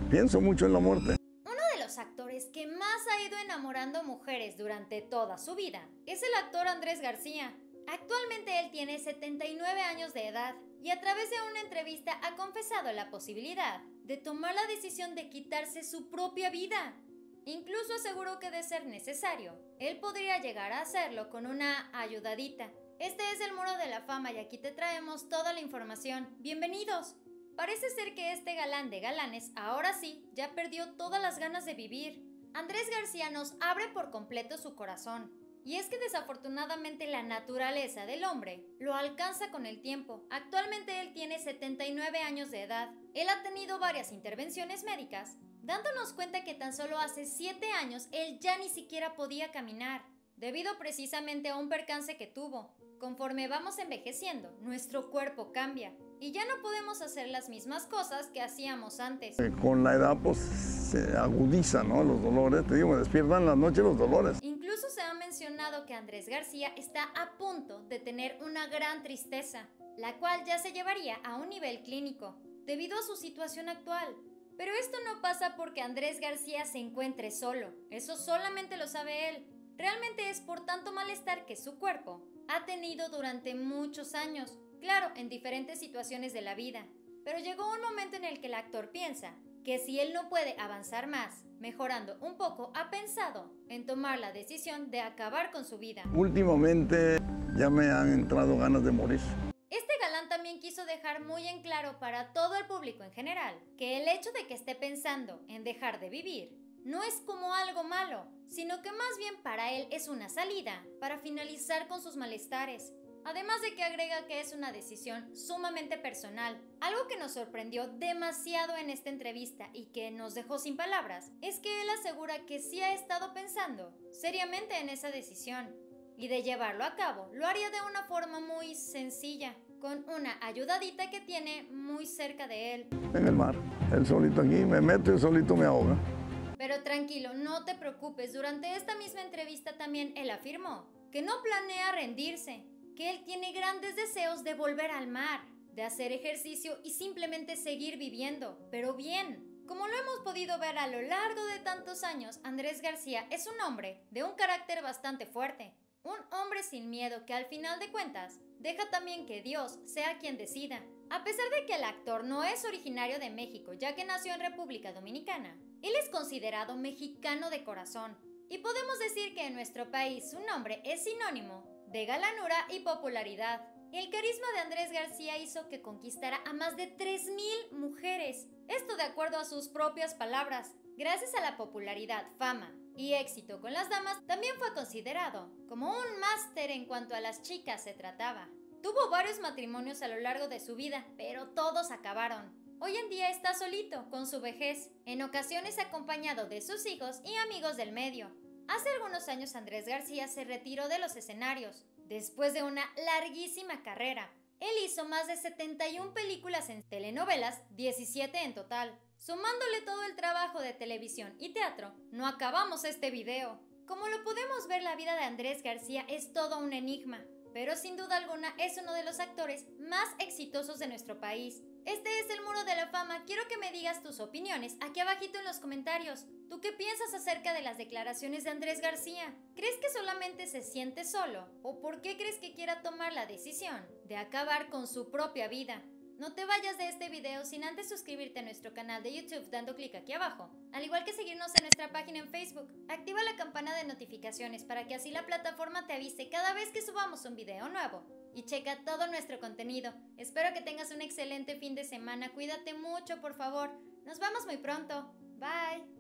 pienso mucho en la muerte. Uno de los actores que más ha ido enamorando mujeres durante toda su vida es el actor Andrés García. Actualmente él tiene 79 años de edad y a través de una entrevista ha confesado la posibilidad de tomar la decisión de quitarse su propia vida. Incluso aseguró que de ser necesario, él podría llegar a hacerlo con una ayudadita. Este es el Muro de la Fama y aquí te traemos toda la información. ¡Bienvenidos! Parece ser que este galán de galanes ahora sí ya perdió todas las ganas de vivir. Andrés García nos abre por completo su corazón. Y es que desafortunadamente la naturaleza del hombre lo alcanza con el tiempo. Actualmente él tiene 79 años de edad. Él ha tenido varias intervenciones médicas, dándonos cuenta que tan solo hace 7 años él ya ni siquiera podía caminar, debido precisamente a un percance que tuvo. Conforme vamos envejeciendo, nuestro cuerpo cambia y ya no podemos hacer las mismas cosas que hacíamos antes. Con la edad pues se agudizan, ¿no?, los dolores. Te digo, me despiertan en la noche los dolores. Incluso se ha mencionado que Andrés García está a punto de tener una gran tristeza, la cual ya se llevaría a un nivel clínico, debido a su situación actual. Pero esto no pasa porque Andrés García se encuentre solo, eso solamente lo sabe él. Realmente es por tanto malestar que su cuerpo ha tenido durante muchos años, claro, en diferentes situaciones de la vida. Pero llegó un momento en el que el actor piensa que si él no puede avanzar más, mejorando un poco, ha pensado en tomar la decisión de acabar con su vida. Últimamente ya me han entrado ganas de morir. Este galán también quiso dejar muy en claro para todo el público en general que el hecho de que esté pensando en dejar de vivir no es como algo malo, sino que más bien para él es una salida para finalizar con sus malestares. Además de que agrega que es una decisión sumamente personal. Algo que nos sorprendió demasiado en esta entrevista y que nos dejó sin palabras es que él asegura que sí ha estado pensando seriamente en esa decisión y de llevarlo a cabo lo haría de una forma muy sencilla, con una ayudadita que tiene muy cerca de él. En el mar, él solito aquí, me meto y solito me ahoga. Pero tranquilo, no te preocupes, durante esta misma entrevista también él afirmó que no planea rendirse, que él tiene grandes deseos de volver al mar, de hacer ejercicio y simplemente seguir viviendo, pero bien. Como lo hemos podido ver a lo largo de tantos años, Andrés García es un hombre de un carácter bastante fuerte, un hombre sin miedo que al final de cuentas deja también que Dios sea quien decida. A pesar de que el actor no es originario de México, ya que nació en República Dominicana, él es considerado mexicano de corazón. Y podemos decir que en nuestro país su nombre es sinónimo de galanura y popularidad. El carisma de Andrés García hizo que conquistara a más de 3,000 mujeres. Esto de acuerdo a sus propias palabras. Gracias a la popularidad, fama y éxito con las damas, también fue considerado como un máster en cuanto a las chicas se trataba. Tuvo varios matrimonios a lo largo de su vida, pero todos acabaron. Hoy en día está solito, con su vejez, en ocasiones acompañado de sus hijos y amigos del medio. Hace algunos años Andrés García se retiró de los escenarios, después de una larguísima carrera. Él hizo más de 71 películas en telenovelas, 17 en total. Sumándole todo el trabajo de televisión y teatro, no acabamos este video. Como lo podemos ver, la vida de Andrés García es todo un enigma, pero sin duda alguna es uno de los actores más exitosos de nuestro país. Este es el Muro de la Fama. Quiero que me digas tus opiniones aquí abajito en los comentarios. ¿Tú qué piensas acerca de las declaraciones de Andrés García? ¿Crees que solamente se siente solo? ¿O por qué crees que quiera tomar la decisión de acabar con su propia vida? No te vayas de este video sin antes suscribirte a nuestro canal de YouTube dando clic aquí abajo, al igual que seguirnos en nuestra página en Facebook. Activa la campana de notificaciones para que así la plataforma te avise cada vez que subamos un video nuevo. Y checa todo nuestro contenido. Espero que tengas un excelente fin de semana. Cuídate mucho, por favor. Nos vemos muy pronto. Bye.